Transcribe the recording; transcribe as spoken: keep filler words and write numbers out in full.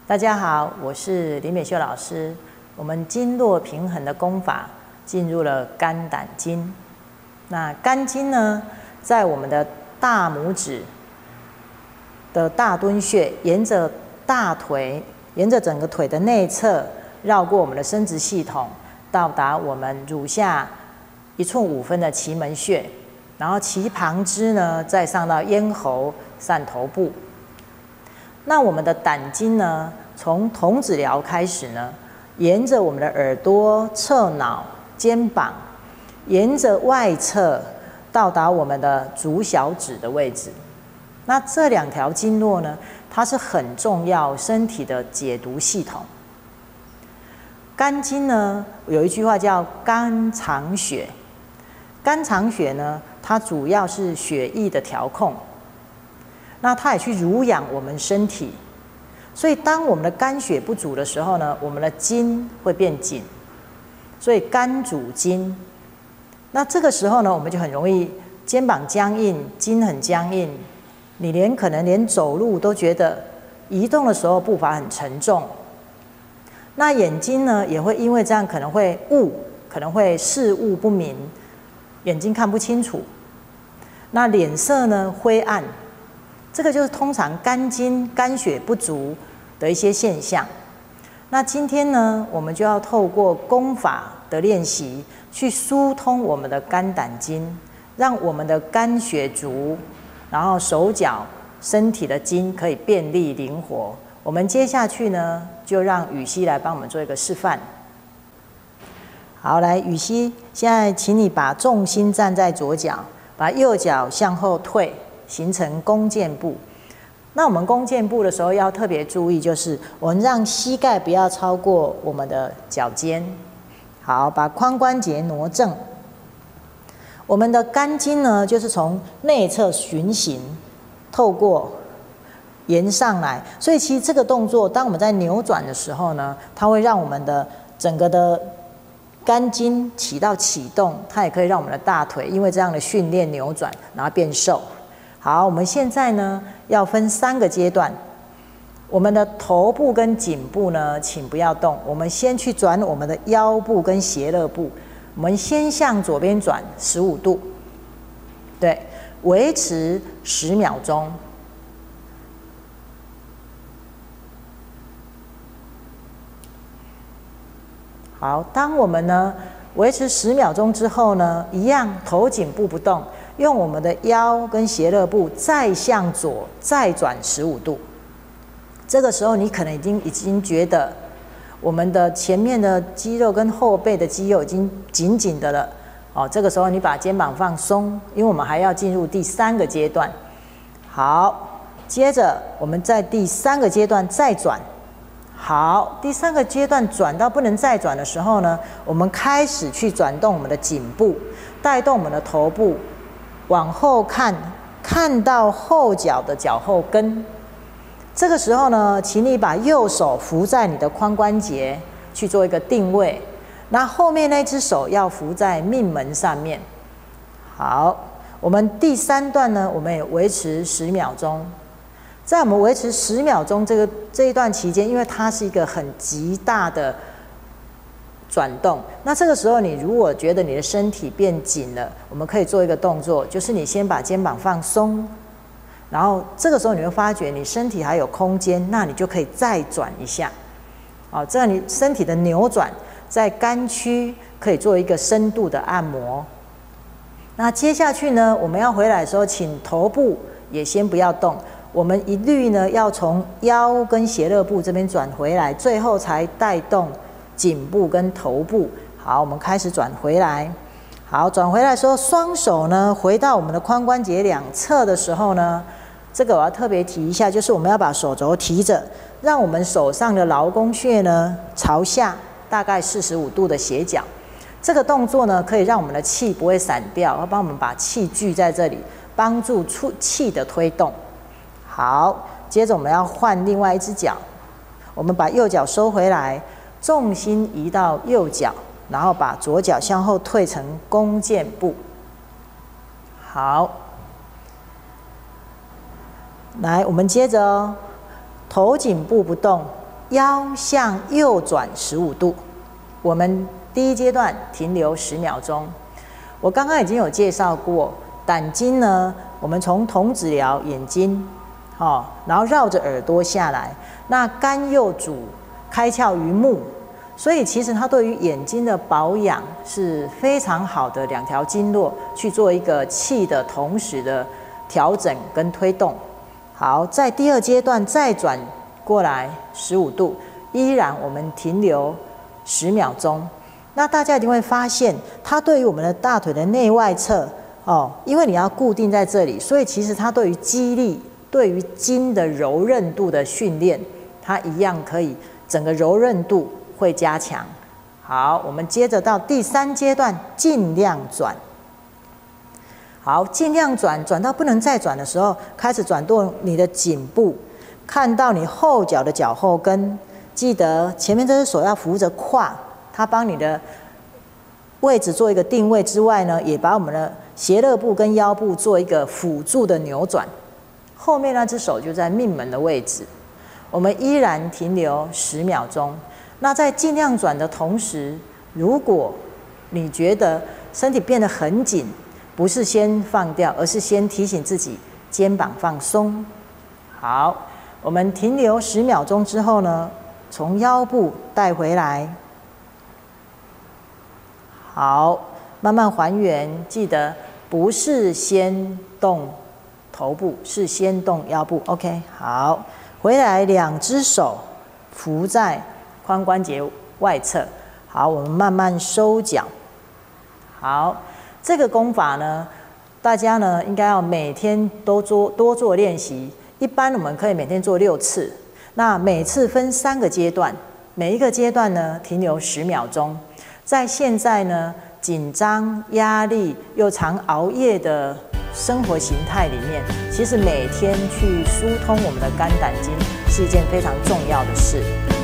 大家好，我是林美秀老师。我们经络平衡的功法进入了肝胆经。那肝经呢，在我们的大拇指的大敦穴，沿着大腿，沿着整个腿的内侧，绕过我们的生殖系统，到达我们乳下一寸五分的奇门穴，然后其旁支呢，再上到咽喉、上头部。那我们的胆经呢，从童子髎开始呢，沿着我们的耳朵、侧脑、肩膀，沿着外侧到达我们的足小指的位置。那这两条经络呢，它是很重要身体的解毒系统。肝经呢，有一句话叫肝藏血，肝藏血呢，它主要是血液的调控。那它也去濡养我们身体，所以当我们的肝血不足的时候呢，我们的筋会变紧，所以肝主筋。那这个时候呢，我们就很容易肩膀僵硬，筋很僵硬，你连可能连走路都觉得移动的时候步伐很沉重。那眼睛呢，也会因为这样可能会雾，可能会视物不明，眼睛看不清楚。那脸色呢，灰暗。这个就是通常肝经肝血不足的一些现象。那今天呢，我们就要透过功法的练习，去疏通我们的肝胆经，让我们的肝血足，然后手脚身体的筋可以便利灵活。我们接下去呢，就让羽西来帮我们做一个示范。好，来，羽西，现在请你把重心站在左脚，把右脚向后退。形成弓箭步。那我们弓箭步的时候要特别注意，就是我们让膝盖不要超过我们的脚尖。好，把髋关节挪正。我们的肝经呢，就是从内侧循行，透过沿上来。所以其实这个动作，当我们在扭转的时候呢，它会让我们的整个的肝经起到启动，它也可以让我们的大腿因为这样的训练扭转，然后变瘦。好，我们现在呢要分三个阶段。我们的头部跟颈部呢，请不要动。我们先去转我们的腰部跟斜肋部。我们先向左边转十五度，对，维持十秒钟。好，当我们呢维持十秒钟之后呢，一样头颈部不动。用我们的腰跟斜肋部再向左再转十五度，这个时候你可能已经已经觉得我们的前面的肌肉跟后背的肌肉已经紧紧的了。哦，这个时候你把肩膀放松，因为我们还要进入第三个阶段。好，接着我们在第三个阶段再转。好，第三个阶段转到不能再转的时候呢，我们开始去转动我们的颈部，带动我们的头部。往后看，看到后脚的脚后跟。这个时候呢，请你把右手扶在你的髋关节，去做一个定位。那后面那只手要扶在命门上面。好，我们第三段呢，我们也维持十秒钟。在我们维持十秒钟这个这一段期间，因为它是一个很极大的转动，那这个时候你如果觉得你的身体变紧了，我们可以做一个动作，就是你先把肩膀放松，然后这个时候你会发觉你身体还有空间，那你就可以再转一下。好，这样你身体的扭转在肝区可以做一个深度的按摩。那接下去呢，我们要回来的时候，请头部也先不要动，我们一律呢要从腰跟斜肋部这边转回来，最后才带动颈部跟头部。好，我们开始转回来。好，转回来的时候，双手呢回到我们的髋关节两侧的时候呢，这个我要特别提一下，就是我们要把手肘提着，让我们手上的劳宫穴呢朝下，大概四十五度的斜角。这个动作呢，可以让我们的气不会散掉，要帮我们把气聚在这里，帮助出气的推动。好，接着我们要换另外一只脚，我们把右脚收回来。重心移到右脚，然后把左脚向后退成弓箭步。好，来，我们接着哦，头颈部不动， 腰向右转十五度。我们第一阶段停留十秒钟。我刚刚已经有介绍过，胆经呢，我们从瞳子髎眼睛，哦，然后绕着耳朵下来。那肝又主开窍于目，所以其实它对于眼睛的保养是非常好的两条经络去做一个气的同时的调整跟推动。好，在第二阶段再转过来十五度，依然我们停留十秒钟。那大家一定会发现，它对于我们的大腿的内外侧哦，因为你要固定在这里，所以其实它对于肌力、对于筋的柔韧度的训练，它一样可以整个柔韧度会加强。好，我们接着到第三阶段，尽量转。好，尽量转，转到不能再转的时候，开始转动你的颈部，看到你后脚的脚后跟，记得前面这只手要扶着胯。它帮你的位置做一个定位之外呢，也把我们的斜肋部跟腰部做一个辅助的扭转。后面那只手就在命门的位置。我们依然停留十秒钟。那在尽量转的同时，如果你觉得身体变得很紧，不是先放掉，而是先提醒自己肩膀放松。好，我们停留十秒钟之后呢，从腰部带回来。好，慢慢还原，记得不是先动头部，是先动腰部。OK， 好，回来两只手扶在髋关节外侧。好，我们慢慢收脚。好，这个功法呢，大家呢应该要每天都做多做练习。一般我们可以每天做六次，那每次分三个阶段，每一个阶段呢停留十秒钟。在现在呢，紧张、压力又常熬夜的生活形态里面，其实每天去疏通我们的肝胆经是一件非常重要的事。